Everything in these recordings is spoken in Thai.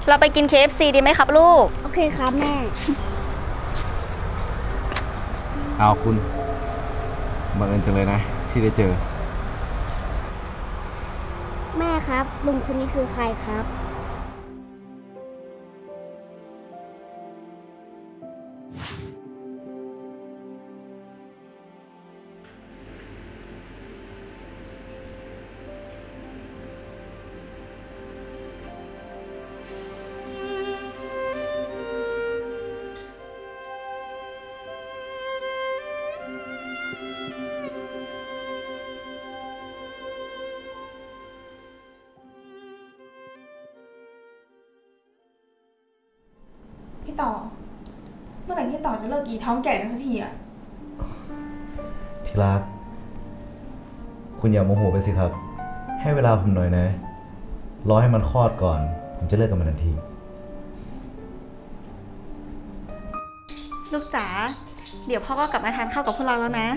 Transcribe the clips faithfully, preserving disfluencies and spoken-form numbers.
เราไปกิน เค เอฟ ซี ดีไหมครับลูกโอเคครับแม่เอาคุณบังเอิญจังเลยนะที่ได้เจอแม่ครับลุงคนนี้คือใครครับพี่ต่อเมื่อไหร่พี่ต่อจะเลิกกี่ท้องแก่กันสักทีอะที่รักคุณอย่าโมโหไปสิครับให้เวลาผมหน่อยนะรอให้มันคลอดก่อนผมจะเลิกกับมันทันทีลูกจ๋าเดี๋ยวพ่อก็กลับมาทานข้าวกับพวกเราแล้วนะ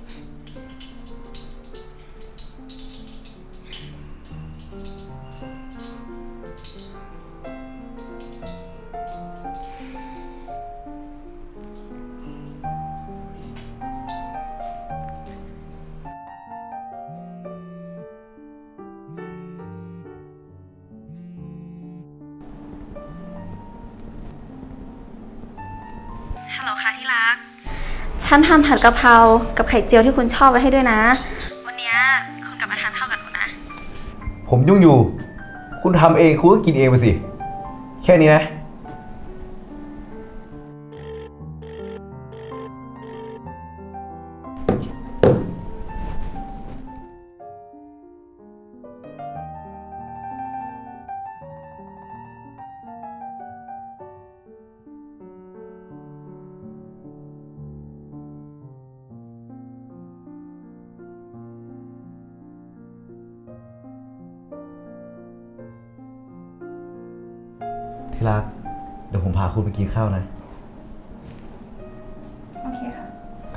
ฮัลโหลค่ะที่รักฉันทำผัดกะเพรากับไข่เจียวที่คุณชอบไว้ให้ด้วยนะวันนี้คุณกลับมาทานข้าวกับหนูนะผมยุ่งอยู่คุณทำเองคุณก็กินเองไปสิแค่นี้นะที่รักเดี๋ยวผมพาคุณไปกินข้าวนะโอเคค่ะ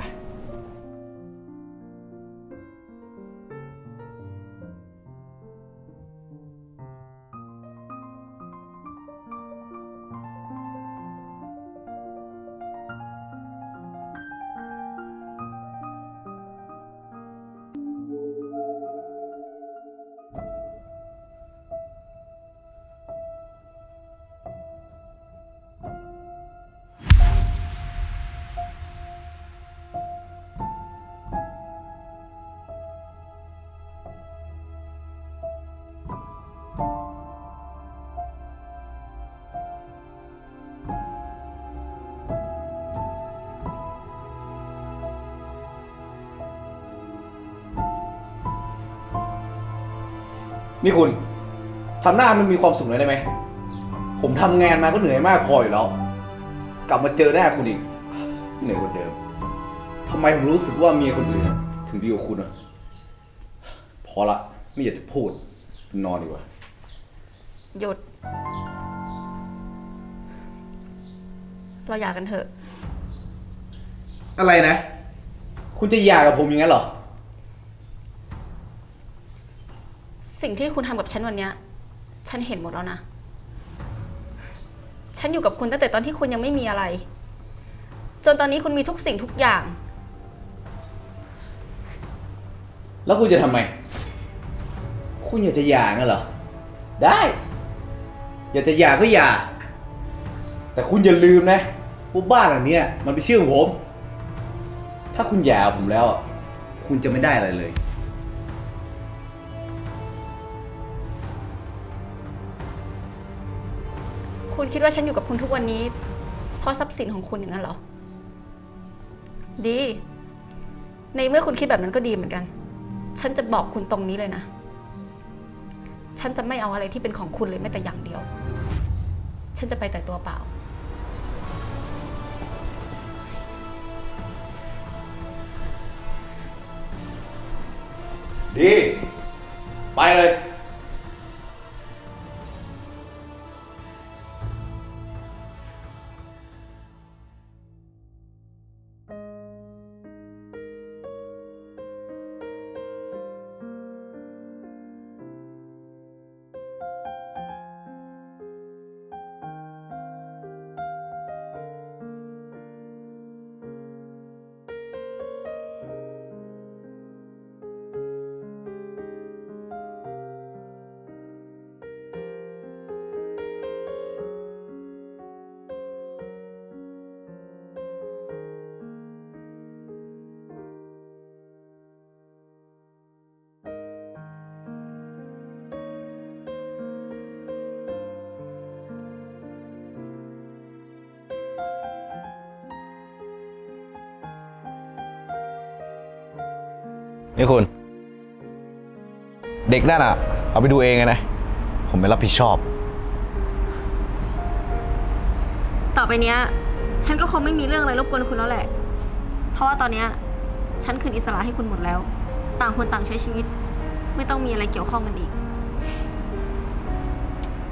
นี่คุณทำหน้ามันมีความสุขหน่อยได้ไหมผมทำงานมาก็เหนื่อยมากพออยู่แล้วกลับมาเจอหน้าคุณอีกเหนื่อยกว่าเดิมทำไมผมรู้สึกว่าเมียคนอื่นถึงดีกว่าคุณอ่ะพอละไม่อยากจะพูดนอนดีกว่าหยุดเราหย่ากันเถอะอะไรนะคุณจะหย่ากับผมอย่างนั้นเหรอสิ่งที่คุณทำกับฉันวันนี้ฉันเห็นหมดแล้วนะฉันอยู่กับคุณตั้งแต่ตอนที่คุณยังไม่มีอะไรจนตอนนี้คุณมีทุกสิ่งทุกอย่างแล้วคุณจะทำไมคุณอยากจะหย่างั้นเหรอได้อยากจะหย่าก็หย่าแต่คุณอย่าลืมนะว่าบ้านหลังนี้มันเป็นชื่อของผมถ้าคุณหย่าผมแล้วคุณจะไม่ได้อะไรเลยคุณคิดว่าฉันอยู่กับคุณทุกวันนี้เพราะทรัพย์สินของคุณอย่างนั้นเหรอดีในเมื่อคุณคิดแบบนั้นก็ดีเหมือนกันฉันจะบอกคุณตรงนี้เลยนะฉันจะไม่เอาอะไรที่เป็นของคุณเลยแม้แต่อย่างเดียวฉันจะไปแต่ตัวเปล่าดีไปเลยนี่คุณ เด็กนั่นอ่ะ เอาไปดูเองไงนะ ผมไม่รับผิดชอบต่อไปเนี้ย ฉันก็คงไม่มีเรื่องอะไรรบกวนคุณแล้วแหละ เพราะว่าตอนเนี้ยฉันคืนอิสระให้คุณหมดแล้ว ต่างคนต่างใช้ชีวิต ไม่ต้องมีอะไรเกี่ยวข้องกันอีกไป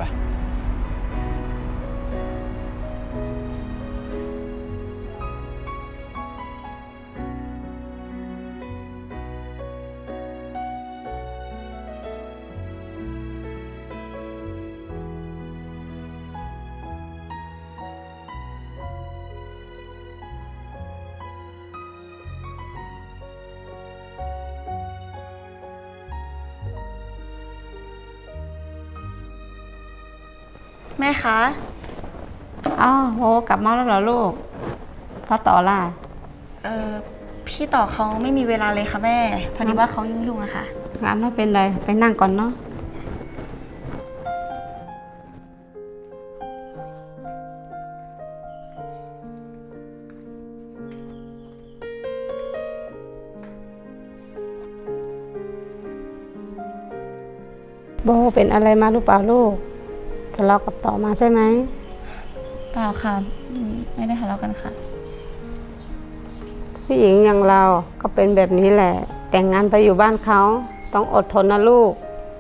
แม่คะอ้าวโหกลับมาแล้วเหรอลูกพ่อต่อล่ะเออพี่ต่อเขาไม่มีเวลาเลยค่ะแม่ พอดีว่าเขายุ่งๆอะค่ะงานไม่เป็นไรไปนั่งก่อนเนาะโบเป็นอะไรมาหรือเปล่าลูกทะเลาะกับต่อมาใช่ไหมเปล่าค่ะอืมไม่ได้ทะเลาะกันค่ะผู้หญิงอย่างเราก็เป็นแบบนี้แหละ แต่งงานไปอยู่บ้านเขาต้องอดทนนะลูก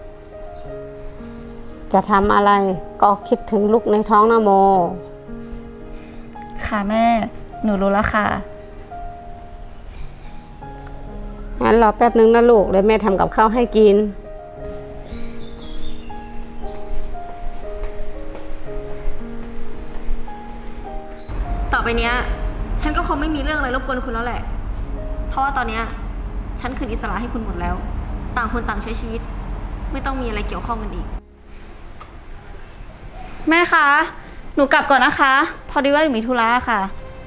จะทำอะไรก็คิดถึงลูกในท้องนะโมค่ะแม่ หนูรู้แล้วค่ะงั้นรอแป๊บนึงนะลูกเดี๋ยวแม่ทำกับข้าวให้กินต่อไปเนี้ย ฉันก็คงไม่มีเรื่องอะไรรบกวนคุณแล้วแหละ เพราะว่าตอนเนี้ยฉันคืนอิสระให้คุณหมดแล้ว ต่างคนต่างใช้ชีวิต ไม่ต้องมีอะไรเกี่ยวข้องกันอีก แม่คะ หนูกลับก่อนนะคะ พอดีว่าหนูมีธุระค่ะ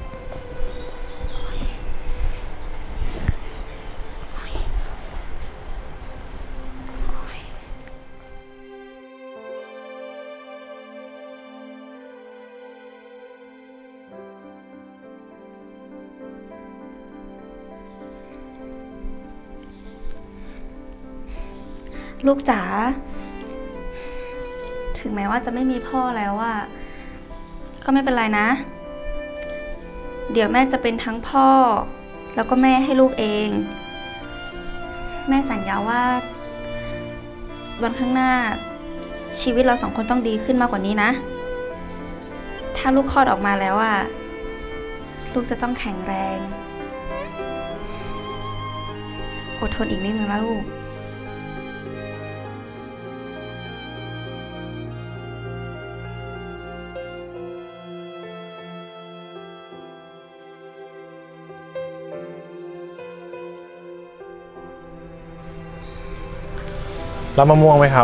ลูกจ๋า ถึงแม้ว่าจะไม่มีพ่อแล้วอะก็ไม่เป็นไรนะ เดี๋ยวแม่จะเป็นทั้งพ่อ แล้วก็แม่ให้ลูกเอง แม่สัญญาว่าวันข้างหน้า ชีวิตเราสองคนต้องดีขึ้นมากกว่านี้นะ ถ้าลูกคลอดออกมาแล้วอะลูกจะต้องแข็งแรง อดทนอีกนิดนึงนะลูกรับมะม่วงไหมครับ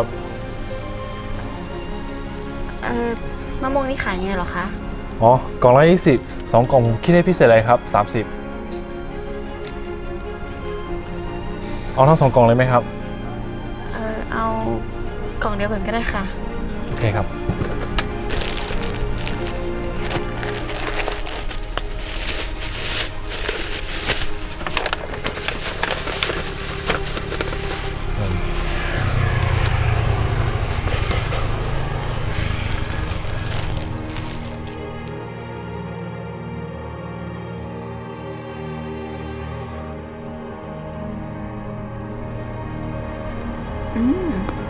เออมะม่วงนี่ขายยังไงเหรอคะอ๋อ กล่องละยี่สิบ สองกล่องผมคิดให้พิเศษเลยครับสามสิบ เอาทั้งสองกล่องเลยไหมครับเออเอากล่องเดียวก่อนก็ได้ค่ะโอเคครับอืม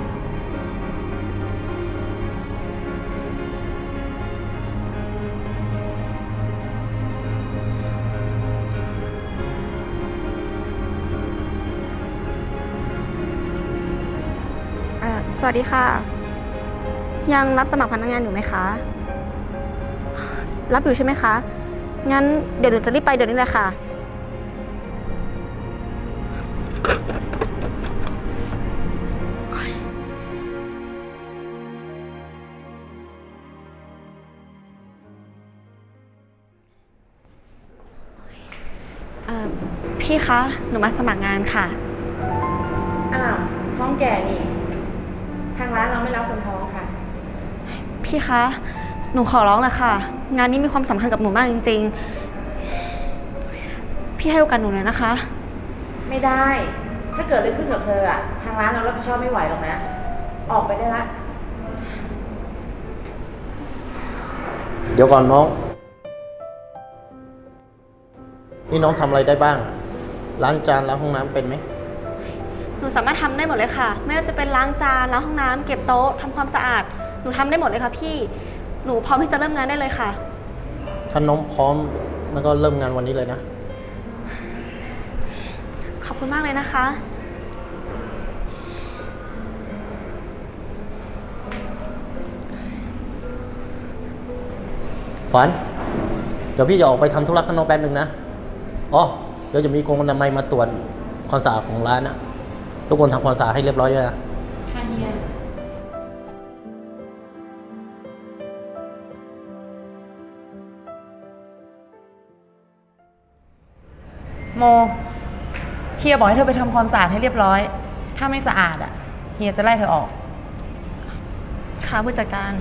อ่าสวัสดีค่ะ ยังรับสมัครพนักงานอยู่ไหมคะ รับอยู่ใช่ไหมคะ งั้นเดี๋ยวหนูจะรีบไปเดี๋ยวนี้เลยค่ะ เอ่อ พี่คะ หนูมาสมัครงานค่ะอ้าวท้องแก่นี่ ทางร้านเราไม่รับคนท้องค่ะพี่คะ หนูขอร้องละค่ะ งานนี้มีความสำคัญกับหนูมากจริงๆ พี่ให้โอกาสหนูหน่อยนะคะไม่ได้ถ้าเกิดอะไรขึ้นกับเธออะทางร้านเรารับผิดชอบไม่ไหวหรอกนะ ออกไปได้ละเดี๋ยวก่อนน้อง นี่น้องทำอะไรได้บ้าง ล้างจานล้างห้องน้ำเป็นไหมหนูสามารถทำได้หมดเลยค่ะ ไม่ว่าจะเป็นล้างจานล้างห้องน้ำเก็บโต๊ะทำความสะอาดหนูทำได้หมดเลยค่ะพี่หนูพร้อมที่จะเริ่มงานได้เลยค่ะถ้าน้องพร้อมแล้วก็เริ่มงานวันนี้เลยนะขอบคุณมากเลยนะคะขวัญเดี๋ยวพี่จะออกไปทำธุระข้างนอกแป๊บนึงนะ อ๋อ เดี๋ยวจะมีกรมอนามัยมาตรวจความสะอาดของร้านนะ ทุกคนทำความสะอาดให้เรียบร้อยด้วยนะค่ะเฮีย โม เฮียบอกให้เธอไปทำความสะอาดให้เรียบร้อย ถ้าไม่สะอาดอ่ะ เฮียจะไล่เธอออกค่ะผู้จัดการ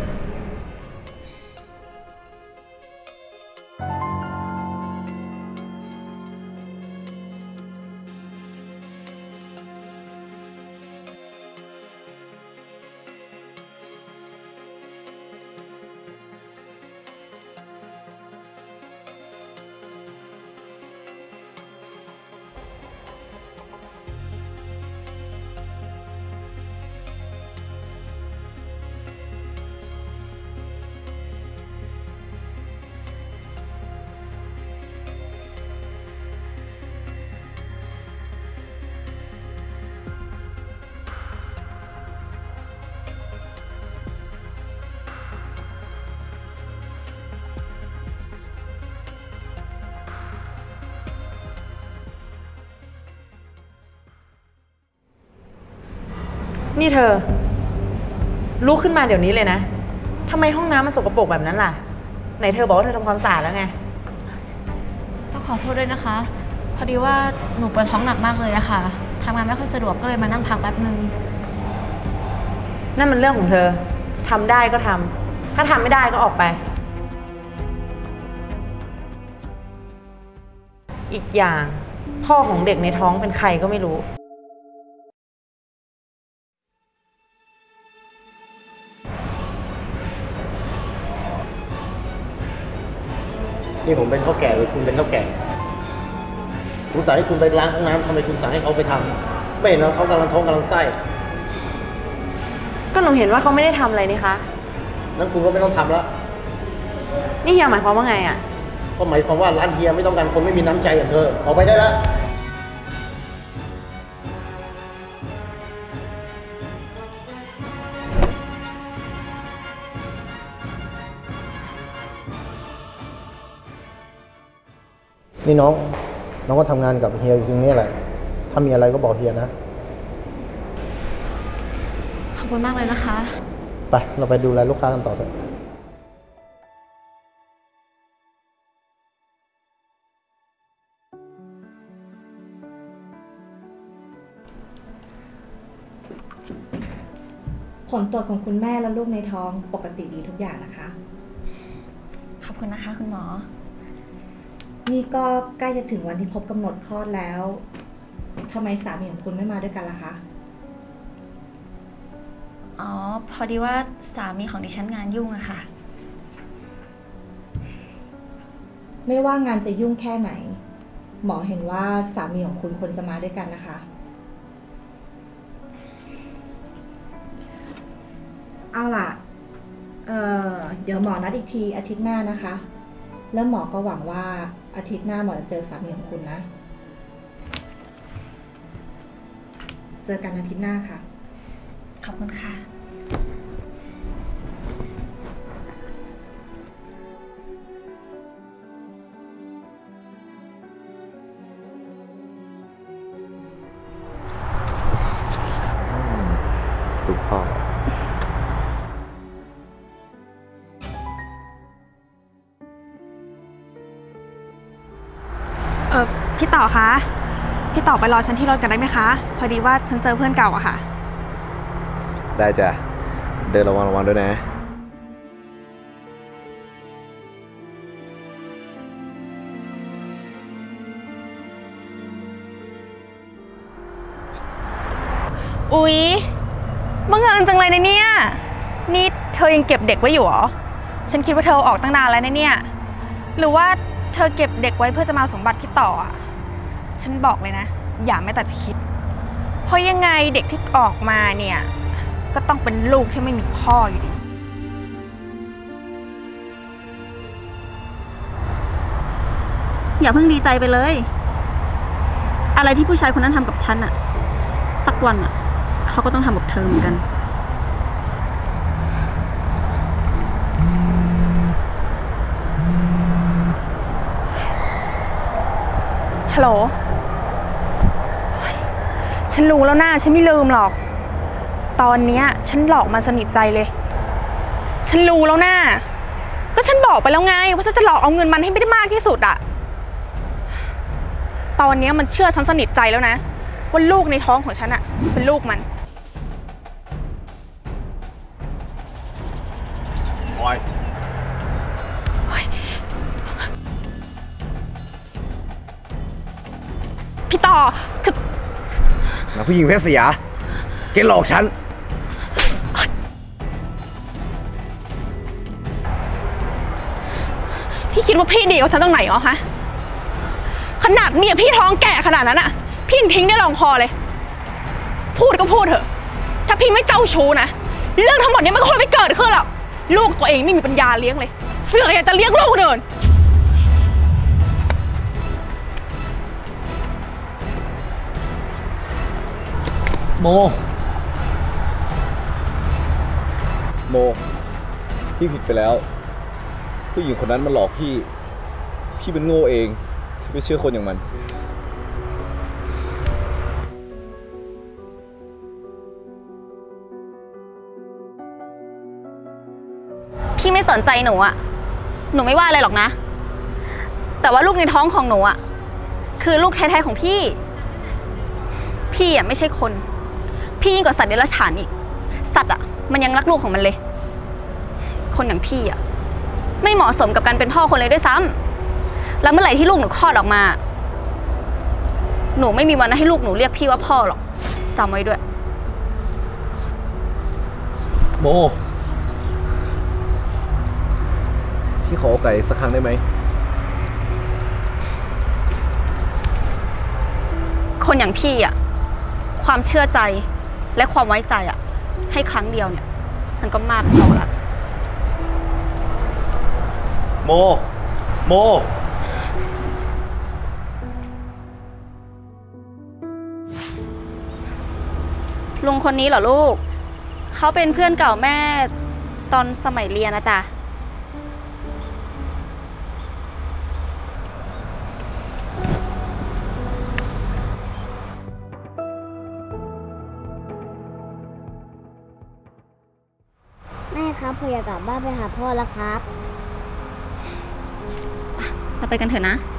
นี่เธอ ลุกขึ้นมาเดี๋ยวนี้เลยนะ ทำไมห้องน้ำมันสกปรกแบบนั้นล่ะ ไหนเธอบอกว่าเธอทำความสะอาดแล้วไงต้องขอโทษด้วยนะคะ พอดีว่าหนูปวดท้องหนักมากเลยอะค่ะทำงานไม่ค่อยสะดวกก็เลยมานั่งพักแป๊บนึงนั่นมันเรื่องของเธอ ทำได้ก็ทำ ถ้าทำไม่ได้ก็ออกไป อีกอย่างพ่อของเด็กในท้องเป็นใครก็ไม่รู้นี่ผมเป็นเท่าแก่หรือคุณเป็นเท่าแก่คุณสั่งให้คุณไปล้างห้องน้ำทำไมคุณสั่งให้เขาไปทำไม่เห็นว่าเขากำลังท้องกำลังไส้ก็หนูเห็นว่าเขาไม่ได้ทำอะไรนี่คะนั้นคุณก็ไม่ต้องทำแล้วนี่เฮียหมายความว่าไงอะก็หมายความว่าร้านเฮียไม่ต้องการคนไม่มีน้ำใจอย่างเธอออกไปได้แล้วนี่น้อง น้องก็ทำงานกับเฮียอยู่ตรงนี้แหละ ถ้ามีอะไรก็บอกเฮียนะขอบคุณมากเลยนะคะไป เราไปดูแลลูกค้ากันต่อเถอะผลตรวจของคุณแม่และลูกในท้องปกติดีทุกอย่างนะคะขอบคุณนะคะคุณหมอนี่ก็ใกล้จะถึงวันที่ครบกำหนดคลอดแล้วทำไมสามีของคุณไม่มาด้วยกันล่ะคะอ๋อ พอดีว่าสามีของดิฉันงานยุ่งอะค่ะไม่ว่างานจะยุ่งแค่ไหน หมอเห็นว่าสามีของคุณควรจะมาด้วยกันนะคะ เอาล่ะ เอ่อ เดี๋ยวหมอนัดอีกทีอาทิตย์หน้านะคะ แล้วหมอก็หวังว่าอาทิตย์หน้าหมอจะเจอสามีของคุณนะ เจอกันอาทิตย์หน้าค่ะขอบคุณค่ะดูพ่อเออพี่ต่อคะ พี่ต่อไปรอฉันที่รถกันได้ไหมคะ พอดีว่าฉันเจอเพื่อนเก่าอะค่ะได้จ้ะ เดินระวังระวังด้วยนะนอุ๊ยบังเอิญจังเลยนะเนี่ยนี่เธอยังเก็บเด็กไว้อยู่เหรอฉันคิดว่าเธอออกตั้งนานแล้วนะเนี่ยหรือว่าเธอเก็บเด็กไว้เพื่อจะมาสมบัติพี่ต่ออ่ะฉันบอกเลยนะอย่าแม้แต่จะคิดเพราะยังไงเด็กที่ออกมาเนี่ยก็ต้องเป็นลูกที่ไม่มีพ่ออยู่ดีอย่าเพิ่งดีใจไปเลย อะไรที่ผู้ชายคนนั้นทำกับฉันอะสักวันอะเขาก็ต้องทำกับเธอเหมือนกันฮัลโหลฉันรู้แล้วนะฉันไม่ลืมหรอกตอนเนี้ยฉันหลอกมันสนิทใจเลยฉันรู้แล้วนะก็ฉันบอกไปแล้วไงว่าฉันจะหลอกเอาเงินมันให้ไม่ได้มากที่สุดอะตอนนี้มันเชื่อฉันสนิทใจแล้วนะว่าลูกในท้องของฉันอะเป็นลูกมันออยพี่ต่อคือนะผู้หญิงเพศเสียแกหลอกฉันพี่คิดว่าพี่ดีกว่าฉันตรงไหนอ๋อฮะขนาดเมียพี่ท้องแก่ขนาดนั้นอะพี่ยังทิ้งได้ลงคอเลยพูดก็พูดเถอะถ้าพี่ไม่เจ้าชู้นะเรื่องทั้งหมดนี้มันก็คงไม่เกิดขึ้นหรอกลูกตัวเองไม่มีปัญญาเลี้ยงเลยเสือกอยากจะเลี้ยงลูกคนอื่นโมโมพี่ผิดไปแล้วผู้หญิงคนนั้นมันหลอกพี่พี่เป็นโง่เองที่ไม่เชื่อคนอย่างมันพี่ไม่สนใจหนูอะหนูไม่ว่าอะไรหรอกนะ แต่ว่าลูกในท้องของหนูอะคือลูกแท้ๆของพี่พี่อะไม่ใช่คนพี่ยิ่งกว่าสัตว์เดรัจฉานอีกสัตว์อะมันยังรักลูกของมันเลยคนอย่างพี่อะไม่เหมาะสมกับการเป็นพ่อคนเลยด้วยซ้ำแล้วเมื่อไหร่ที่ลูกหนูคลอดออกมาหนูไม่มีวันให้ลูกหนูเรียกพี่ว่าพ่อหรอกจำไว้ด้วยโมพี่ขอโอกาสอีกสักครั้งได้ไหมคนอย่างพี่อะความเชื่อใจและความไว้ใจอะให้ครั้งเดียวเนี่ยมันก็มากพอแล้วโมโมลุงคนนี้เหรอลูกเขาเป็นเพื่อนเก่าแม่ตอนสมัยเรียนนะจ๊ะแม่ครับผมอยากกลับบ้านไปหาพ่อแล้วครับเราไปกันเถอะนะ